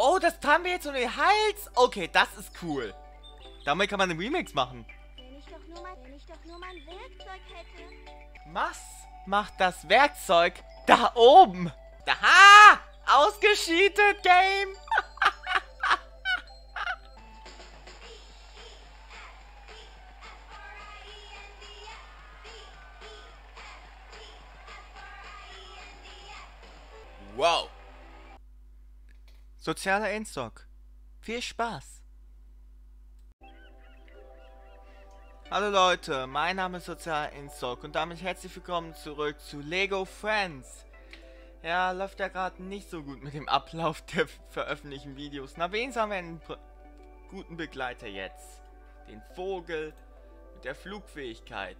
Oh, das tragen wir jetzt um den Hals. Okay, das ist cool. Damit kann man einen Remix machen. Wenn ich doch nur mein Werkzeug hätte. Was macht das Werkzeug da oben? Aha! Ausgescheatet, Game! Wow! Sozialer Endstock. Viel Spaß! Hallo Leute, mein Name ist Sozialer Endstock und damit herzlich willkommen zurück zu Lego Friends. Ja, läuft ja gerade nicht so gut mit dem Ablauf der veröffentlichten Videos. Na, wenigstens haben wir einen guten Begleiter jetzt. Den Vogel mit der Flugfähigkeit.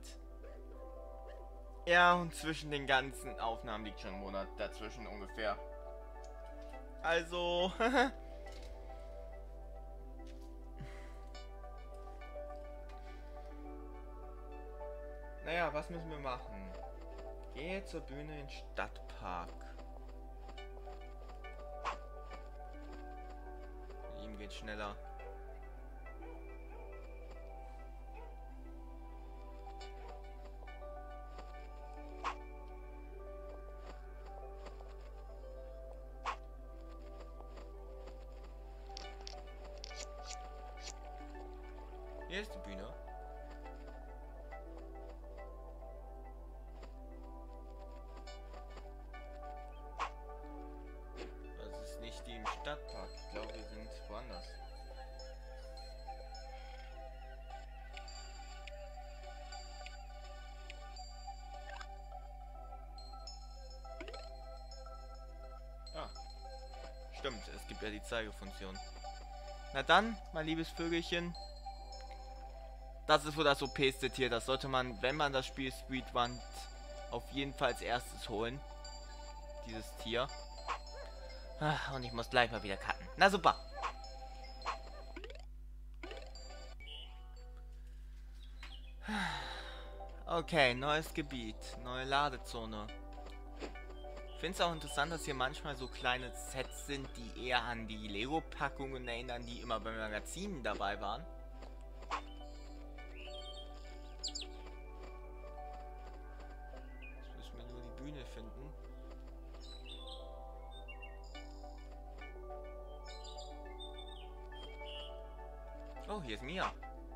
Ja, und zwischen den ganzen Aufnahmen liegt schon ein Monat dazwischen ungefähr. Also, naja, was müssen wir machen? Gehe zur Bühne in Stadtpark. Mit ihm geht schneller. Hier ist die Bühne. Das ist nicht die im Stadtpark. Ich glaube, wir sind woanders. Ah, stimmt. Es gibt ja die Zeigefunktion. Na dann, mein liebes Vögelchen. Das ist wohl das OP-ste Tier. Das sollte man, wenn man das Spiel Speedrun, auf jeden Fall als erstes holen. Dieses Tier. Und ich muss gleich mal wieder cutten. Na super. Okay, neues Gebiet. Neue Ladezone. Ich finde es auch interessant, dass hier manchmal so kleine Sets sind, die eher an die Lego-Packungen erinnern, die immer bei Magazinen dabei waren. Jetzt müssen wir nur die Bühne finden. Oh, hier ist Mia.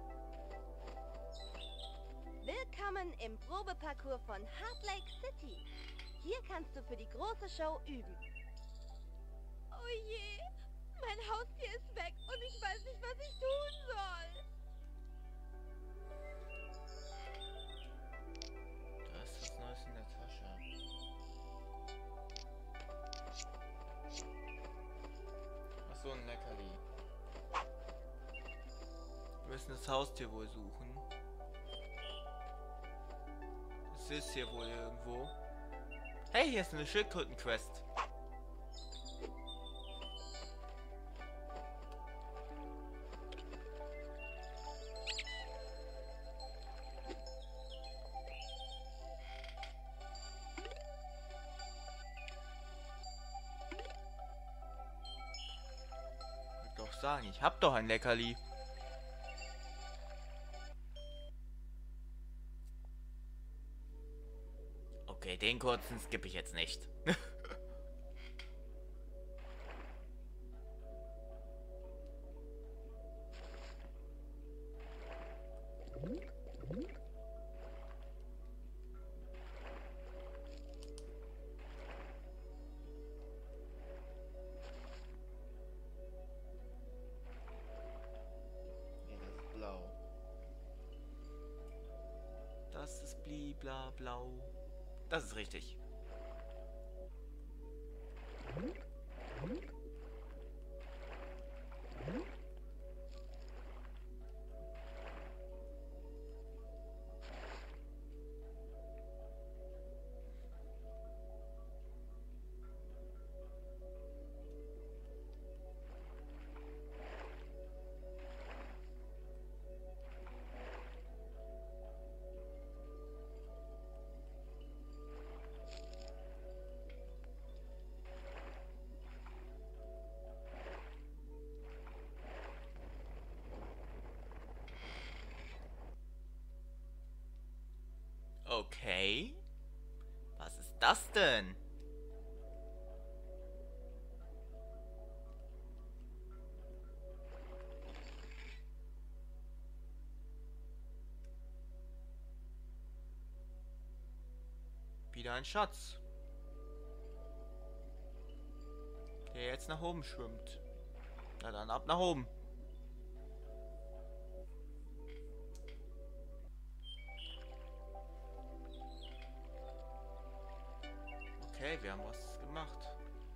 Willkommen im Probeparcours von Heart Lake City. Hier kannst du für die große Show üben. Oh je, mein Haustier ist weg und ich weiß nicht, was ich tun soll. Da ist was Neues in der Tasche. Achso, ein Leckerli. Wir müssen das Haustier wohl suchen. Es ist hier wohl irgendwo. Hey, hier ist eine Schildkröten-Quest. Ich will doch sagen, ich hab doch ein Leckerli. Okay, den kurzen skippe ich jetzt nicht. Nee, das ist blau. Das ist blibla blau. Das ist richtig. Okay. Was ist das denn? Wieder ein Schatz, der jetzt nach oben schwimmt. Na dann ab nach oben. Okay, wir haben was gemacht.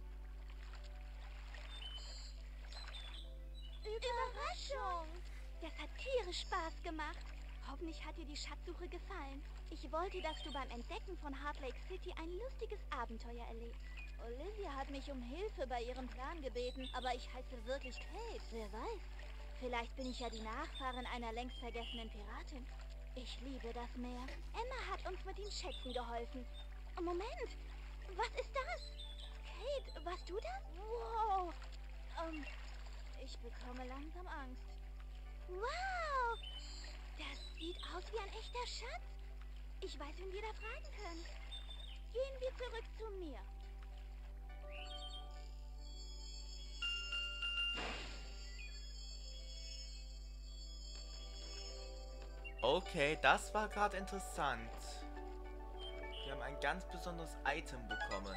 Überraschung! Das hat tierisch Spaß gemacht. Hoffentlich hat dir die Schatzsuche gefallen. Ich wollte, dass du beim Entdecken von Heart Lake City ein lustiges Abenteuer erlebst. Olivia hat mich um Hilfe bei ihrem Plan gebeten, aber ich heiße wirklich Kate. Wer weiß, vielleicht bin ich ja die Nachfahrin einer längst vergessenen Piratin. Ich liebe das Meer. Emma hat uns mit den Schätzen geholfen. Oh, Moment, was ist das? Kate, warst du das? Wow, ich bekomme langsam Angst. Wow, das sieht aus wie ein echter Schatz. Ich weiß, wen wir da fragen können. Gehen wir zurück zu mir. Okay, das war gerade interessant. Wir haben ein ganz besonderes Item bekommen.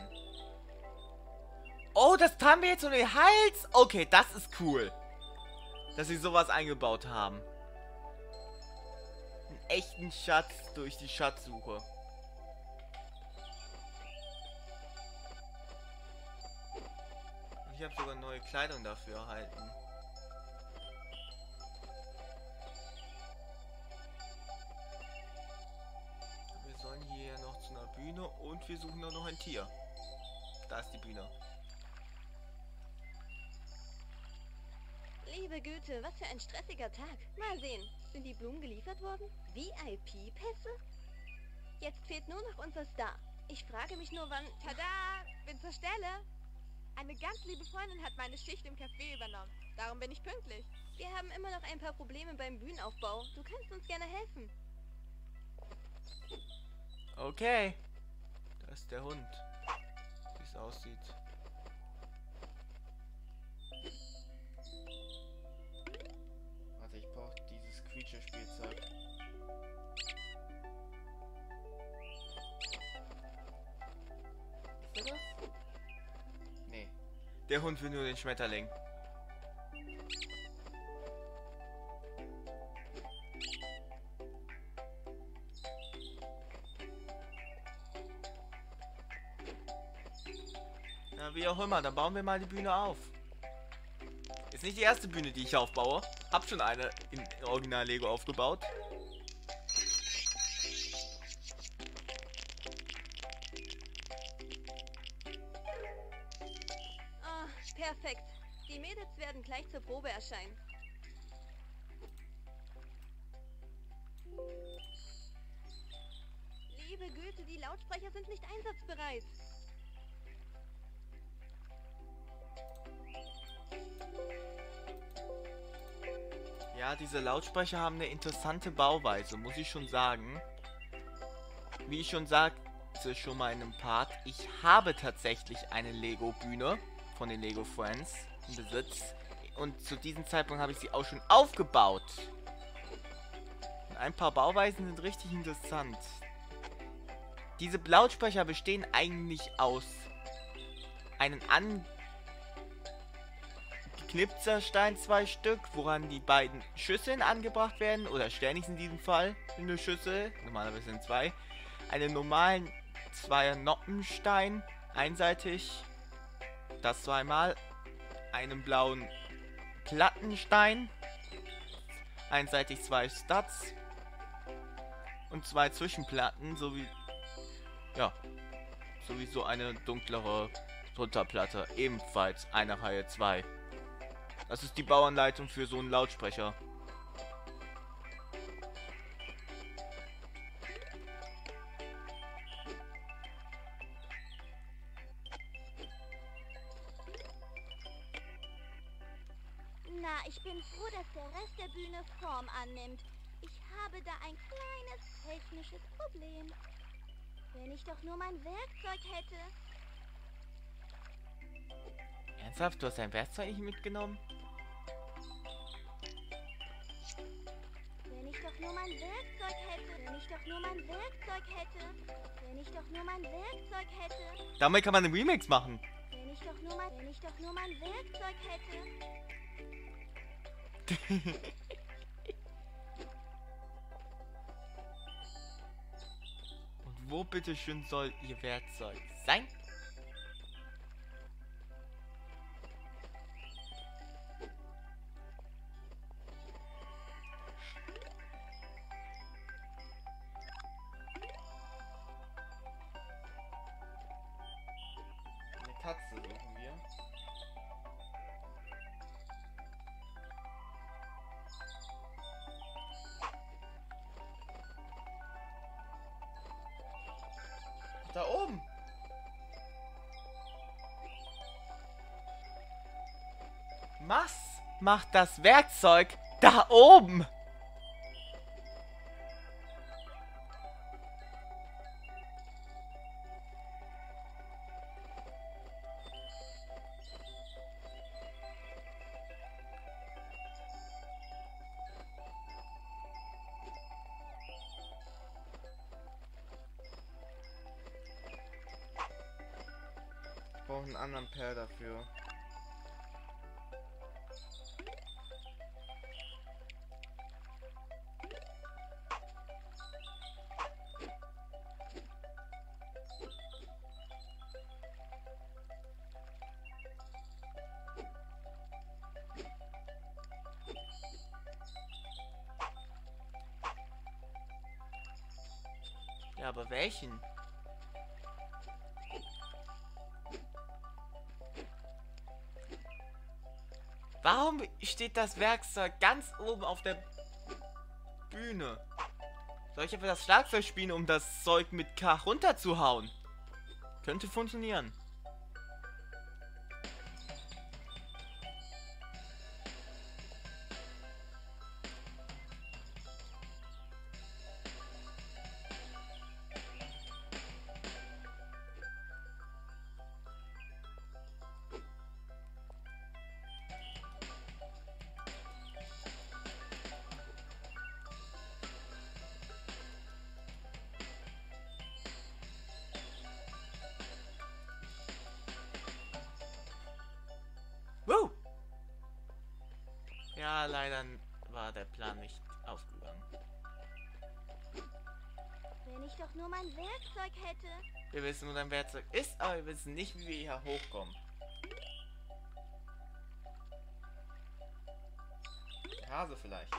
Oh, das haben wir jetzt um den Hals. Okay, das ist cool. Dass sie sowas eingebaut haben. Einen echten Schatz durch die Schatzsuche. Und ich habe sogar neue Kleidung dafür erhalten. Wir sollen hier noch zu einer Bühne und wir suchen noch ein Tier. Da ist die Bühne. Liebe Güte, was für ein stressiger Tag. Mal sehen, sind die Blumen geliefert worden? VIP-Pässe? Jetzt fehlt nur noch unser Star. Ich frage mich nur, wann... Tada! Bin zur Stelle. Eine ganz liebe Freundin hat meine Schicht im Café übernommen. Darum bin ich pünktlich. Wir haben immer noch ein paar Probleme beim Bühnenaufbau. Du kannst uns gerne helfen. Okay. Da ist der Hund. Wie es aussieht. Warte, ich brauche dieses Creature-Spielzeug. Ist der das? Nee. Der Hund will nur den Schmetterling. Ja, wie auch immer, dann bauen wir mal die Bühne auf. Ist nicht die erste Bühne, die ich aufbaue. Hab schon eine in Original Lego aufgebaut. Ah, perfekt. Die Mädels werden gleich zur Probe erscheinen. Liebe Güte, die Lautsprecher sind nicht einsatzbereit. Ja, diese Lautsprecher haben eine interessante Bauweise, muss ich schon sagen. Wie ich schon sagte schon mal in einem Part, ich habe tatsächlich eine Lego-Bühne von den Lego Friends im Besitz. Und zu diesem Zeitpunkt habe ich sie auch schon aufgebaut. Und ein paar Bauweisen sind richtig interessant. Diese Lautsprecher bestehen eigentlich aus einem Knipserstein 2 Stück, woran die beiden Schüsseln angebracht werden, oder Sternis in diesem Fall, eine Schüssel, normalerweise sind 2, einen normalen 2er Noppenstein, einseitig, das zweimal, einen blauen Plattenstein, einseitig 2 Studs und 2 Zwischenplatten, sowie, ja, sowie so eine dunklere Unterplatte, ebenfalls eine Reihe 2. Das ist die Bauanleitung für so einen Lautsprecher. Na, ich bin froh, dass der Rest der Bühne Form annimmt. Ich habe da ein kleines technisches Problem. Wenn ich doch nur mein Werkzeug hätte. Ernsthaft? Du hast dein Werkzeug nicht mitgenommen? Wenn ich doch nur mein Werkzeug hätte. Wenn ich doch nur mein Werkzeug hätte. Wenn ich doch nur mein Werkzeug hätte. Damit kann man einen Remix machen. Wenn ich doch nur mein Werkzeug hätte. Und wo bitteschön soll ihr Werkzeug sein? Eine Katze suchen wir. Da oben. Was macht das Werkzeug da oben? Ich brauche einen anderen Pair dafür. Ja, aber welchen? Warum steht das Werkzeug ganz oben auf der Bühne? Soll ich einfach das Schlagzeug spielen, um das Zeug mit K runterzuhauen? Könnte funktionieren. Wow! Ja, leider war der Plan nicht aufgegangen. Wenn ich doch nur mein Werkzeug hätte. Wir wissen, wo dein Werkzeug ist, aber wir wissen nicht, wie wir hier hochkommen. Der Hase vielleicht.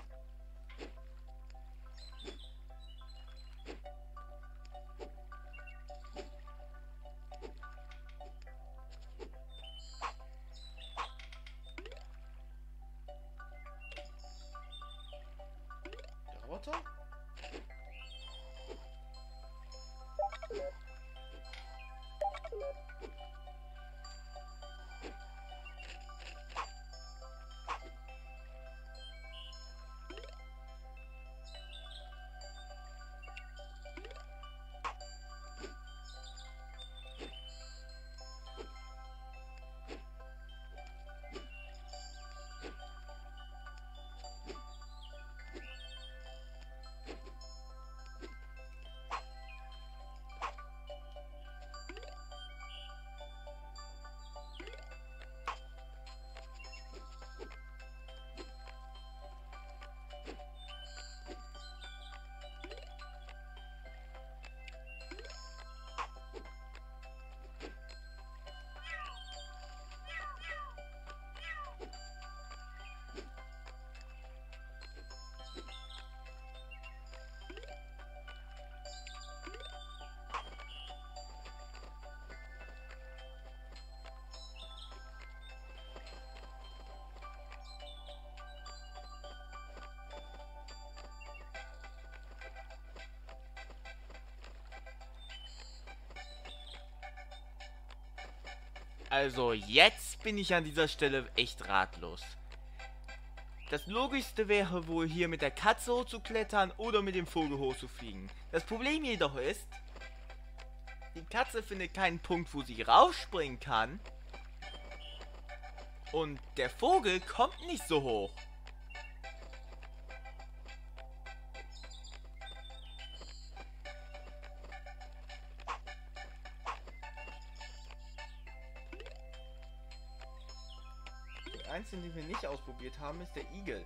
Der Roboter? Also jetzt bin ich an dieser Stelle echt ratlos. Das Logischste wäre wohl hier mit der Katze hochzuklettern oder mit dem Vogel hochzufliegen. Das Problem jedoch ist, Die Katze findet keinen Punkt, wo sie rausspringen kann. Und der Vogel kommt nicht so hoch. Der einzige, den wir nicht ausprobiert haben, ist der Igel.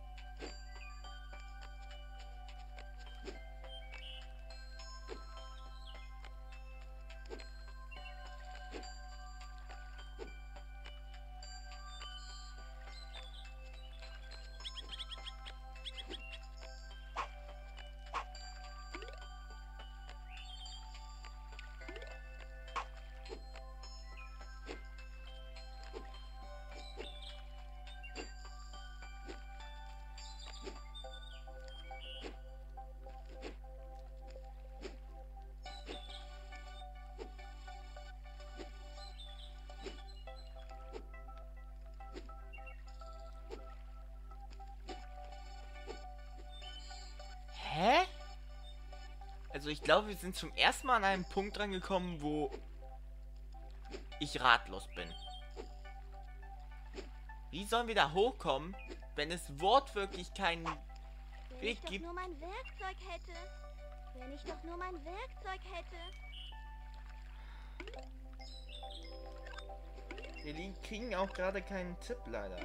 Hä? Also ich glaube, wir sind zum ersten Mal an einem Punkt rangekommen, wo ich ratlos bin. Wie sollen wir da hochkommen, wenn es wortwörtlich keinen Weg gibt? Wenn ich doch nur mein Werkzeug hätte. Wenn ich doch nur mein Werkzeug hätte. Wir kriegen auch gerade keinen Tipp, leider.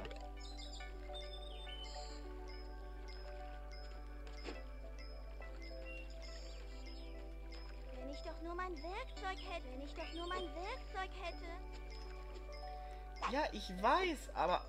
Wenn ich doch nur mein Werkzeug hätte. Wenn ich doch nur mein Werkzeug hätte. Ja, ich weiß, aber...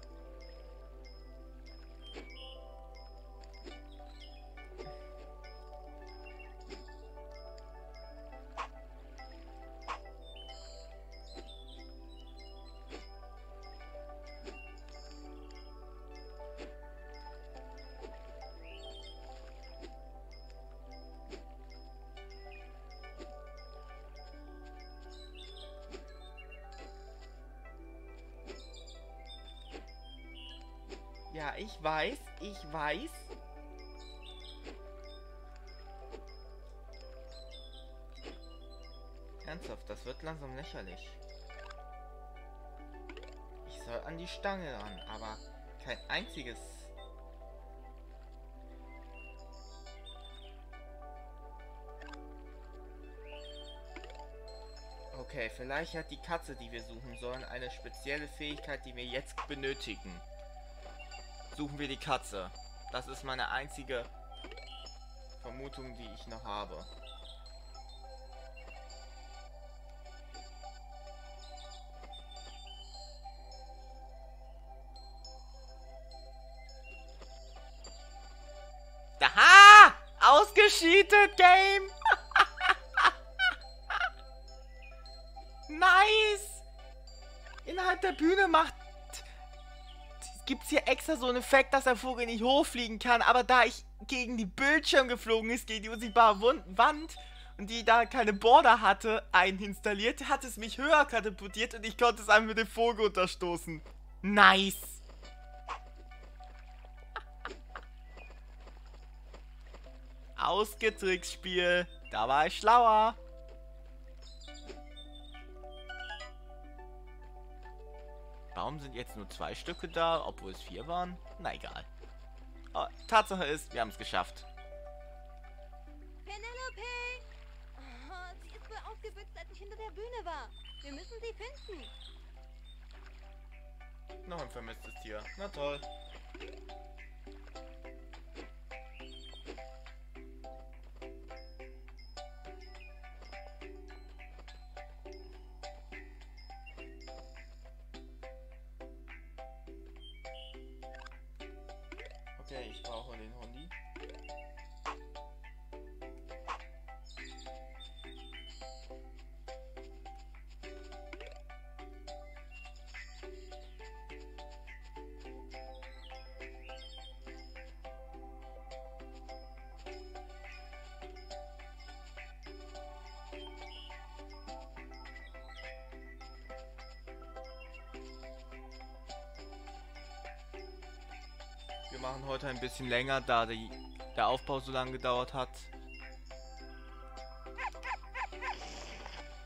Ja, ich weiß, ich weiß. Ernsthaft, das wird langsam lächerlich. Ich soll an die Stange ran, aber kein einziges... Okay, vielleicht hat die Katze, die wir suchen sollen, eine spezielle Fähigkeit, die wir jetzt benötigen. Suchen wir die Katze. Das ist meine einzige Vermutung, die ich noch habe. Aha! Ausgescheatet, Game! Nice! Innerhalb der Bühne gibt's hier extra so einen Effekt, dass der Vogel nicht hochfliegen kann, aber da ich gegen die Bildschirm geflogen ist, gegen die unsichtbare Wand und die da keine Border hatte, installiert, hat es mich höher katapultiert und ich konnte es einfach mit dem Vogel unterstoßen. Nice! Ausgetrickst, Spiel. Da war ich schlauer. Warum sind jetzt nur 2 Stücke da, obwohl es 4 waren? Na egal. Aber Tatsache ist, wir haben es geschafft. Penelope! Oh, sie ist wohl aufgebüxt, als ich hinter der Bühne war. Wir müssen sie finden. Noch ein vermisstes Tier. Na toll. Okay, ich brauche den Hundi. Wir machen heute ein bisschen länger, da der Aufbau so lange gedauert hat.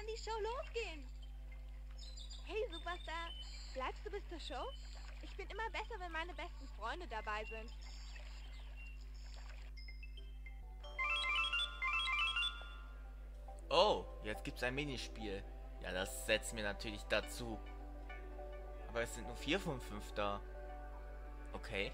die Show losgehen. Hey, Superstar. Bleibst du bis zur Show? Ich bin immer besser, wenn meine besten Freunde dabei sind. Oh, jetzt gibt's ein Minispiel. Ja, das setzt mir natürlich dazu. Aber es sind nur 4 von 5 da. Okay.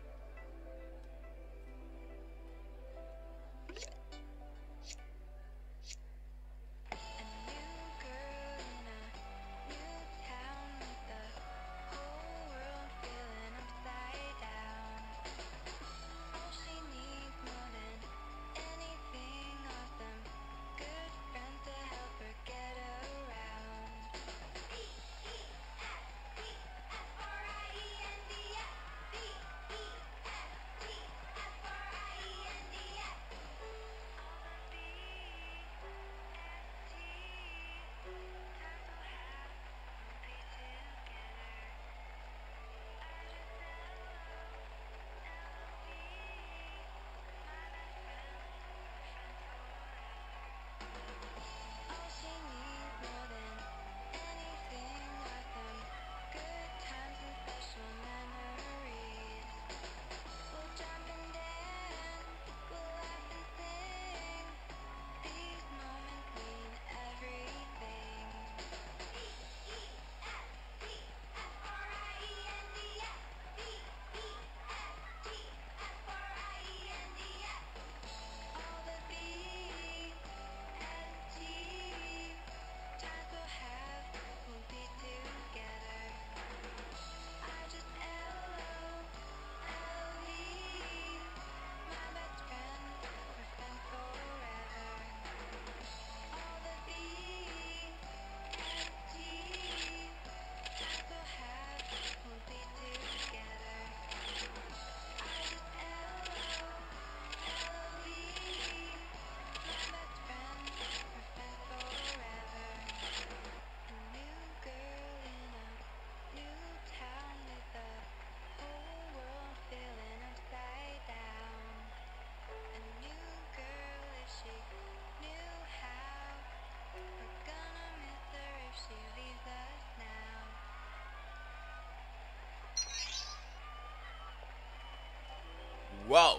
Wow.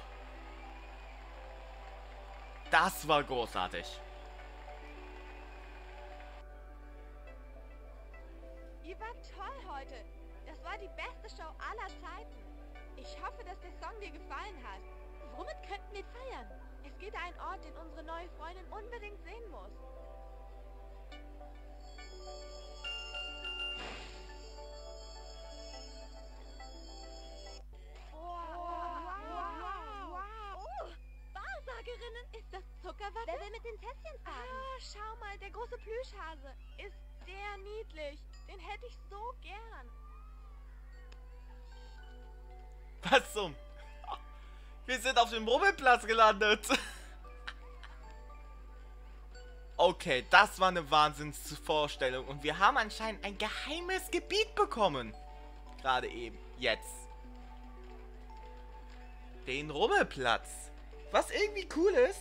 Das war großartig. Ihr wart toll heute. Das war die beste Show aller Zeiten. Ich hoffe, dass der Song dir gefallen hat. Womit könnten wir feiern? Es geht an einen Ort, den unsere neue Freundin unbedingt sehen muss. Wahrsagerinnen, ist das Zuckerwatte? Wer will mit den Tässchen fahren? Ah, schau mal, der große Plüschhase. Ist der niedlich. Den hätte ich so gern. Was zum? Wir sind auf dem Rummelplatz gelandet. Okay, das war eine Wahnsinnsvorstellung. Und wir haben anscheinend ein geheimes Gebiet bekommen. Gerade eben. Jetzt. Den Rummelplatz. Was irgendwie cool ist.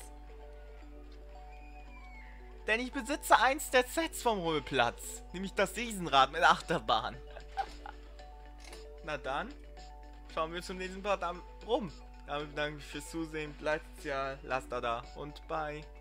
Denn ich besitze eins der Sets vom Rummelplatz. Nämlich das Riesenrad mit Achterbahn. Na dann. Schauen wir zum nächsten Part rum. Damit danke ich fürs Zusehen. Bleibt ja, lasst da und bye.